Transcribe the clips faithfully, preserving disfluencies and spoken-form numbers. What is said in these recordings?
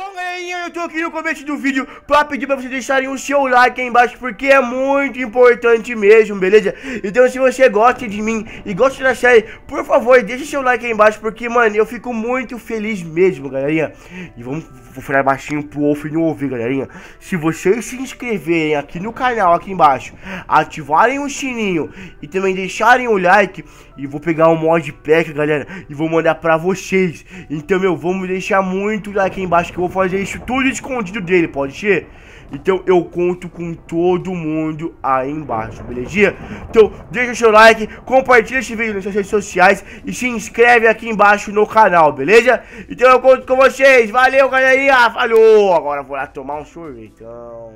Bom, galerinha, eu tô aqui no começo do vídeo pra pedir pra vocês deixarem o seu like aí embaixo, porque é muito importante mesmo, beleza? Então se você gosta de mim e gosta da série, por favor, deixa seu like aí embaixo, porque, mano, eu fico muito feliz mesmo, galerinha. E vamos, vou falar baixinho pro Wolf não ouvir, galerinha. Se vocês se inscreverem aqui no canal, aqui embaixo, ativarem o sininho e também deixarem o like, e vou pegar o mod pack, galera, e vou mandar pra vocês. Então, meu, vamos deixar muito like aí embaixo, que eu vou fazer isso tudo escondido dele, pode ser? Então eu conto com todo mundo aí embaixo, beleza? Então deixa o seu like, compartilha esse vídeo nas suas redes sociais e se inscreve aqui embaixo no canal, beleza? Então eu conto com vocês, valeu galerinha, falou! Agora eu vou lá tomar um sorvetão.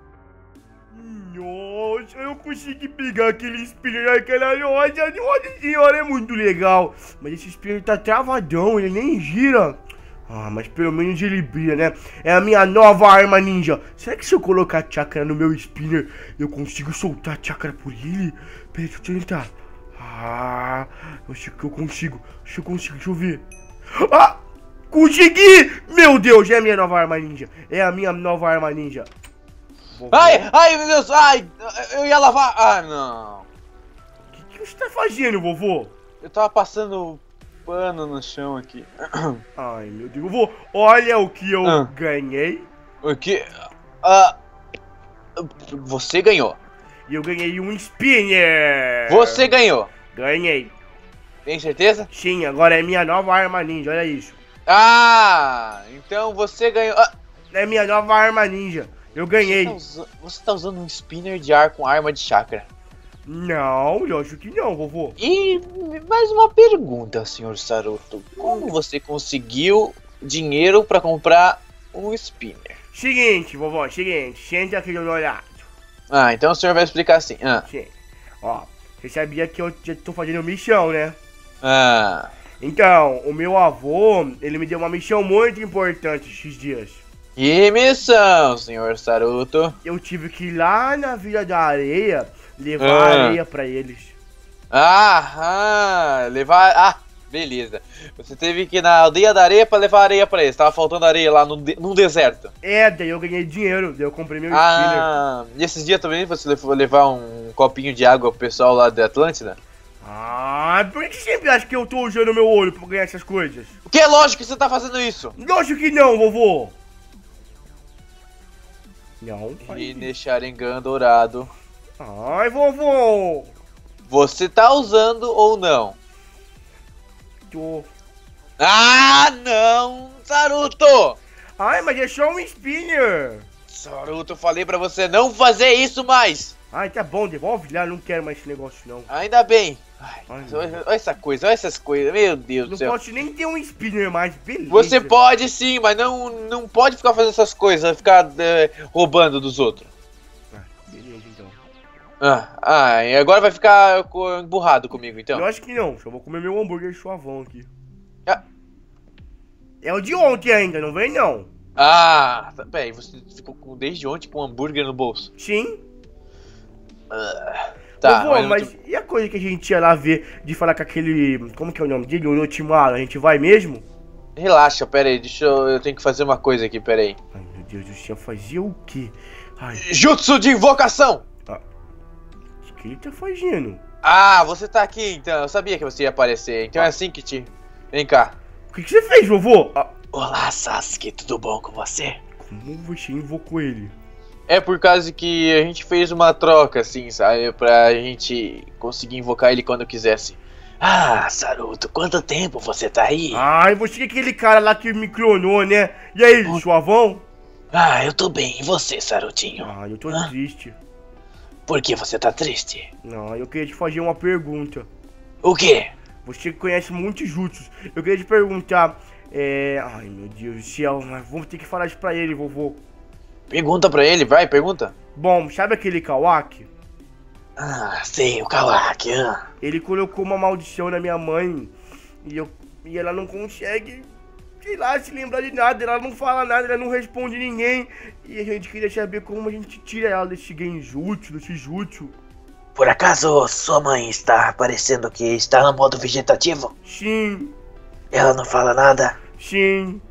Nossa, eu consegui pegar aquele spinner naquela loja, nossa senhora, é muito legal. Mas esse spinner tá travadão, ele nem gira. Ah, mas pelo menos ele brilha, né? É a minha nova arma ninja. Será que se eu colocar chakra no meu spinner, eu consigo soltar chakra por ele? Peraí, deixa eu tentar. Ah, eu acho que eu consigo. Acho que eu consigo, deixa eu ver. Ah, consegui! Meu Deus, é a minha nova arma ninja. É a minha nova arma ninja. Vou Ai, ver. ai, meu Deus, ai, eu ia lavar. Ah, não. O que, que você tá fazendo, vovô? Eu tava passando pano no chão aqui. Ai, meu Deus, vovô, olha o que eu Ah. ganhei. O que? Ah, você ganhou. E eu ganhei um spinner. Você ganhou. Ganhei. Tem certeza? Sim, agora é minha nova arma ninja, olha isso. Ah, então você ganhou. Ah, É minha nova arma ninja. Eu ganhei. Você tá, usa... você tá usando um spinner de ar com arma de chakra. Não, eu acho que não, vovô. E mais uma pergunta, senhor Saruto. Como você conseguiu dinheiro pra comprar um spinner? Seguinte, vovô, seguinte. Senta aqui do meu lado. Ah, então o senhor vai explicar assim. Ah, Sim. Ó, você sabia que eu já tô fazendo missão, né? ah. Então, o meu avô, ele me deu uma missão muito importante esses dias. Que missão, senhor Saruto? Eu tive que ir lá na Vila da Areia levar Ah. areia pra eles. Ah, ah, levar... Ah, beleza. Você teve que ir na aldeia da areia pra levar areia pra eles. Tava faltando areia lá no de... num deserto. É, daí eu ganhei dinheiro, daí eu comprei meu spinner. Ah, e esses dias também você levou levar um copinho de água pro pessoal lá da Atlântida? Ah, por que você sempre acha que eu tô usando meu olho pra ganhar essas coisas? Que é lógico que você tá fazendo isso. Lógico que não, vovô. Não, faz E isso. Sharingan dourado. Ai, vovô. Você tá usando ou não? Tô. Ah, não, Saruto! Ai, mas é só um spinner. Saruto, eu falei pra você não fazer isso mais. Ai, tá bom, devolve lá, não quero mais esse negócio não. Ainda bem. Ai, Ai, olha, olha essa coisa, olha essas coisas, meu Deus do Não céu. posso nem ter um spinner mais, beleza. Você pode sim, mas não, não pode ficar fazendo essas coisas, ficar é, roubando dos outros. Ah, beleza, então. Ah, ah, e agora vai ficar co- emburrado comigo, então. Eu acho que não, só vou comer meu hambúrguer suavão aqui. Ah, É o de ontem ainda, não vem não. ah tá, peraí, você ficou com, desde ontem com um hambúrguer no bolso. Sim. Tá, Vovô, mas, mas e a coisa que a gente ia lá ver de falar com aquele... Como que é o nome dele? O Orochimaru, a gente vai mesmo? relaxa, peraí, deixa eu, eu tenho que fazer uma coisa aqui, peraí. Ai, meu Deus do céu, fazia o quê? Ai, Jutsu de invocação! o que ele tá fazendo? Ah, você tá aqui então, eu sabia que você ia aparecer, então é assim que te... Vem cá. O que, que você fez, vovô? Ah, Olá, Sasuke, tudo bom com você? como você invocou ele? É por causa que a gente fez uma troca, assim, sabe? Pra gente conseguir invocar ele quando quisesse. Ah, Saruto, quanto tempo você tá aí? Ai, você é aquele cara lá que me clonou, né? E aí, suavão? Ah, eu tô bem, e você, Sarutinho? Ah, eu tô Hã? triste. Por que você tá triste? Não, eu queria te fazer uma pergunta. O quê? Você que conhece muitos jutsus. Eu queria te perguntar... É... Ai, meu Deus do céu, mas vamos ter que falar isso pra ele, vovô. Pergunta pra ele, vai, pergunta. Bom, sabe aquele Kawaki? Ah, sei, o Kawaki, ah. Ele colocou uma maldição na minha mãe e, eu, e ela não consegue, sei lá, se lembrar de nada. Ela não fala nada, ela não responde ninguém. E a gente queria saber como a gente tira ela desse genjutsu, desse jutsu. Por acaso sua mãe está parecendo que está no modo vegetativo? Sim, Ela não fala nada? sim.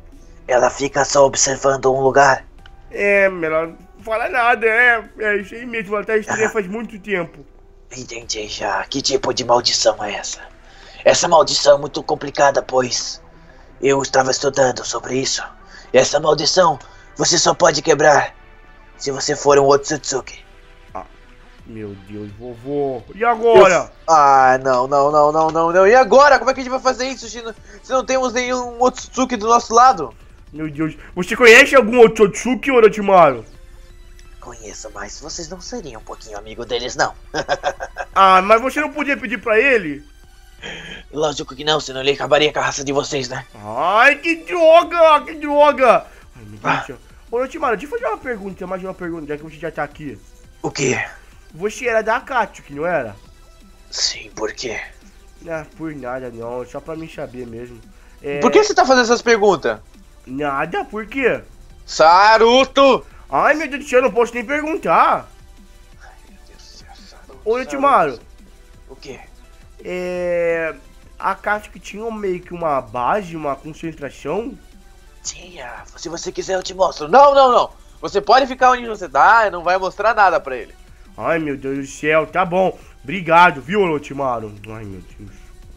ela fica só observando um lugar. É, ela não fala nada, é. É isso aí mesmo, ela tá estranha faz muito tempo. Entendi já. Que tipo de maldição é essa? Essa maldição é muito complicada, pois eu estava estudando sobre isso. Essa maldição você só pode quebrar se você for um Otsutsuki. Ah, meu Deus, vovô. E agora? Eu... Ah, não, não, não, não, não, não. E agora? Como é que a gente vai fazer isso se não, se não temos nenhum Otsutsuki do nosso lado? Meu Deus. Você conhece algum Otsutsuki, Orochimaru? Conheço, mas vocês não seriam um pouquinho amigo deles, não. Ah, mas você não podia pedir pra ele? Lógico que não, senão ele acabaria com a raça de vocês, né? Ai, que droga, que droga. Ai, meu Deus do céu. Ô, Orochimaru, deixa eu fazer uma pergunta, mais uma pergunta, já que você já tá aqui. O quê? Você era da Akatsuki, não era? Sim, por quê? Não, por nada não, só pra mim saber mesmo. É... Por que você tá fazendo essas perguntas? Nada, por quê? Saruto! Ai, meu Deus do céu, eu não posso nem perguntar. Ai, meu Deus do céu, Saruto. Ô, Orochimaru, O quê? é... a Akatsuki tinha meio que uma base, uma concentração? Tinha. Se você quiser, eu te mostro. Não, não, não. Você pode ficar onde você tá e não vai mostrar nada pra ele. Ai, meu Deus do céu, tá bom. Obrigado, viu, Orochimaru? Ai, meu Deus.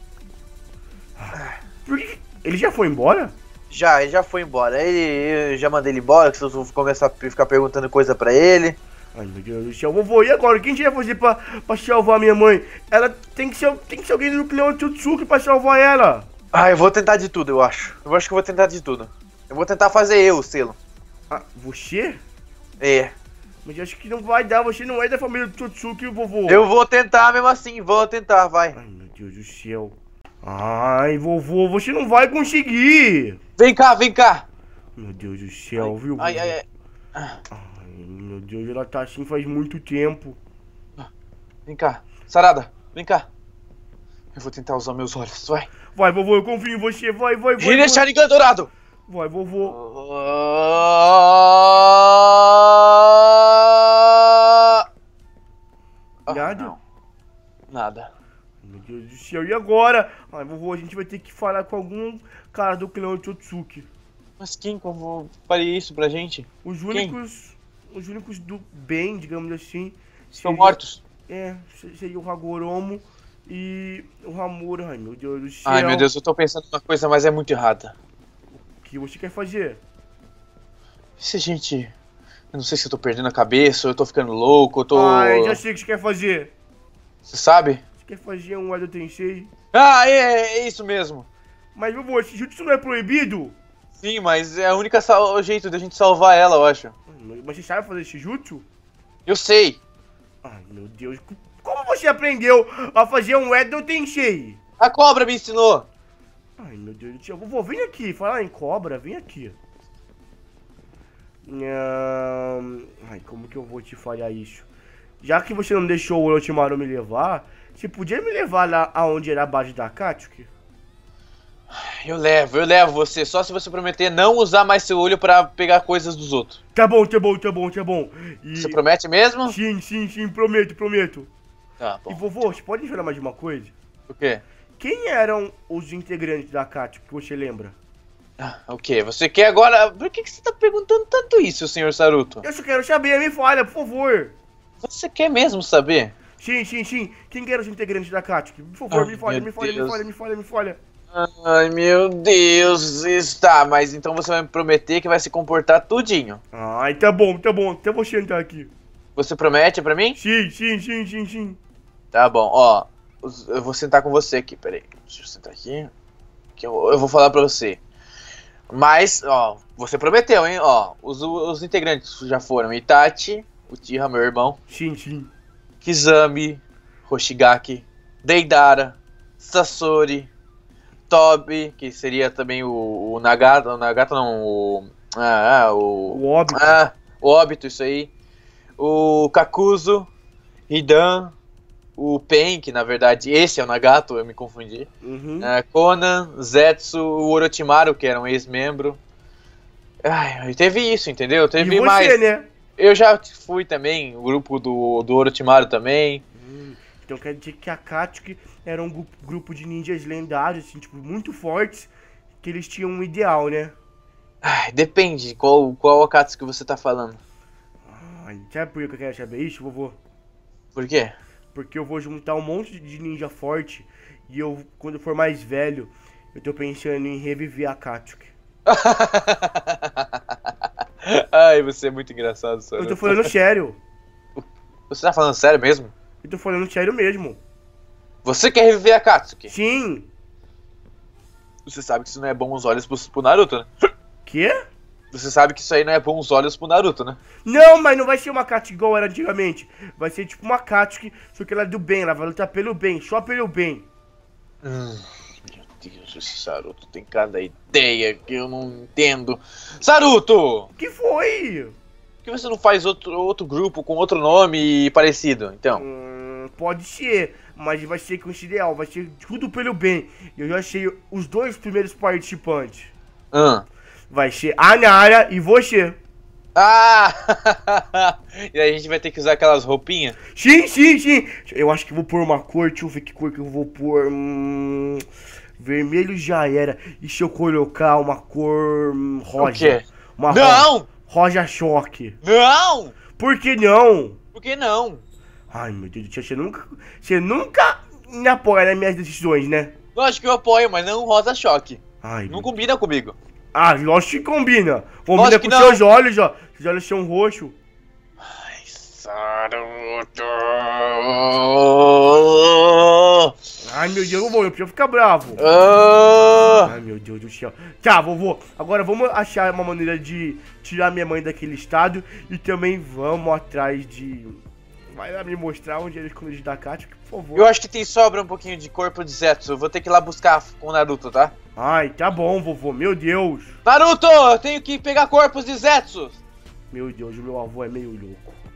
Por que... Ele já foi embora? Já, ele já foi embora. Ele, eu já mandei ele embora, que vocês vão começar a ficar perguntando coisa pra ele. Ai, meu Deus do céu. Vovô, e agora? Quem a gente vai fazer pra, pra salvar minha mãe? Ela tem que ser, tem que ser alguém do clã Otsutsuki pra salvar ela. Ah, eu vou tentar de tudo, eu acho. Eu acho que eu vou tentar de tudo. Eu vou tentar fazer eu o selo. Ah, você? É. Mas eu acho que não vai dar, você não é da família do Otsutsuki, vovô. Eu vou tentar mesmo assim, vou tentar, vai. Ai, meu Deus do céu. Ai, vovô, você não vai conseguir. Vem cá, vem cá. Meu Deus do céu, Ai, viu? ai, vovô? ai, ai. Ai, meu Deus, ela tá assim faz muito tempo. Vem cá. Sarada, vem cá. Eu vou tentar usar meus olhos, vai. Vai, vovô, eu confio em você. Vai, vai, vai. Gira Sharingan dourado. Vai, vovô. Ah, Nada? não. Nada. Meu Deus do céu, e agora? Ai, vovô, a gente vai ter que falar com algum cara do clã Otsutsuki. Mas quem que eu vou faria isso pra gente? Os Quem? únicos. Os únicos do bem, digamos assim. Estão seria- mortos. É, se- seria o Hagoromo e o Hamura. Ai, meu Deus do céu. Ai, meu Deus, eu tô pensando numa coisa, mas é muito errada. O que você quer fazer? E se a gente... Eu não sei se eu tô perdendo a cabeça, ou eu tô ficando louco, eu tô... Ai, já sei o que você quer fazer. Você sabe? Você quer fazer um Edo Tensei? Ah, é, é isso mesmo. Mas, vovô, esse jutsu não é proibido? Sim, mas é a única sal... o jeito da gente salvar ela, eu acho. Mas você sabe fazer esse jutsu? Eu sei. Ai, meu Deus. Como você aprendeu a fazer um Edo Tensei? A cobra me ensinou. Ai, meu Deus do céu. Vovô, vem aqui. Falar em cobra, vem aqui. Ahn, Ai, como que eu vou te falar isso? Já que você não deixou o Orochimaru me levar, você podia me levar lá aonde era a base da Akatsuki? Eu levo, eu levo você, só se você prometer não usar mais seu olho pra pegar coisas dos outros. Tá bom, tá bom, tá bom, tá bom. E... Você promete mesmo? Sim, sim, sim, prometo, prometo. Tá, E bom. vovô, você pode me falar mais de uma coisa? O quê? Quem eram os integrantes da Akatsuki que você lembra? Ah, o quê? Você quer agora... Por que, que você tá perguntando tanto isso, senhor Saruto? Eu só quero saber, me fala, por favor. Você quer mesmo saber? Sim, sim, sim. Quem eram os integrantes da Akatsuki? Por favor, Ai, me fala, meu me fala, me Deus. fala, me fala, me fala. Ai, meu Deus, está, mas então você vai me prometer que vai se comportar tudinho. Ai, tá bom, tá bom. Até você entrar aqui. Você promete pra mim? Sim, sim, sim, sim, sim. Tá bom, ó, os- eu vou sentar com você aqui, peraí. Deixa eu sentar aqui, que eu, eu vou falar pra você. Mas, ó, você prometeu, hein, ó, os, os integrantes já foram Itachi, Uchiha, meu irmão, Sim, sim. Kizami, Hoshigaki, Deidara, Sasori, Tobi, que seria também o, o Nagata, o Nagata não, o... Ah, ah, o... O óbito. Ah, o Obito, isso aí. O Kakuzu, Hidan, o Pen, que na verdade esse é o Nagato, eu me confundi. Uhum. Ah, Conan, Zetsu, o Orochimaru, que era um ex-membro. Ai, teve isso, entendeu? Teve e você, mais. né? Eu já fui também, o grupo do, do Orochimaru também. Hum, então quer dizer que a Akatsuki era um gu- grupo de ninjas lendários, assim, tipo, muito fortes, que eles tinham um ideal, né? Ai, depende, qual, qual Akatsuki que você tá falando. Ai, sabe por que eu quero saber isso, vovô? Por quê? Porque eu vou juntar um monte de ninja forte e eu, quando eu for mais velho, eu tô pensando em reviver a Akatsuki. Ai, você é muito engraçado, Saruto. Eu tô falando sério. Você tá falando sério mesmo? Eu tô falando sério mesmo. Você quer reviver a Akatsuki? Sim. Você sabe que isso não é bom aos olhos pro, pro Naruto, né? Quê? Você sabe que isso aí não é bom aos olhos pro Naruto, né? Não, mas não vai ser uma Akatsuki igual era antigamente. Vai ser tipo uma Akatsuki, só que ela é do bem. Ela vai lutar pelo bem, só pelo bem. Hum, meu Deus, esse Saruto tem cada ideia que eu não entendo. Saruto! O que foi? Por que você não faz outro, outro grupo com outro nome parecido, então? Hum, pode ser, mas vai ser com esse ideal. Vai ser tudo pelo bem. Eu já achei os dois primeiros participantes. Ah. Vai ser a Nara e você. Ah! E aí a gente vai ter que usar aquelas roupinhas? Sim, sim, sim. Eu acho que vou pôr uma cor. Deixa eu ver que cor que eu vou pôr. Hum, vermelho já era. E se eu colocar uma cor hum, rosa? O quê? Uma Não! Rosa, rosa choque. Não! Por que não? Por que não? Ai, meu Deus do céu. Você nunca, você nunca me apoia nas minhas decisões, né? Lógico que eu apoio, mas não rosa choque. Ai, Não meu... combina comigo. Ah, lógico que combina. Combina Lógico com que não. seus olhos, ó. Seus olhos são roxos. Ai, Saruto! Ai, meu Deus, vovô, eu preciso ficar bravo. Ah! Ai, meu Deus do céu. Tá, vovô, agora vamos achar uma maneira de tirar minha mãe daquele estado e também vamos atrás de... Vai lá me mostrar onde é o esconderijo da Akatsuki, por favor. Eu acho que tem sobra um pouquinho de corpo de Zetsu. Eu vou ter que ir lá buscar com o Naruto, tá? Ai, tá bom, vovô, meu Deus. Naruto, eu tenho que pegar corpos de Zetsu. Meu Deus, o meu avô é meio louco.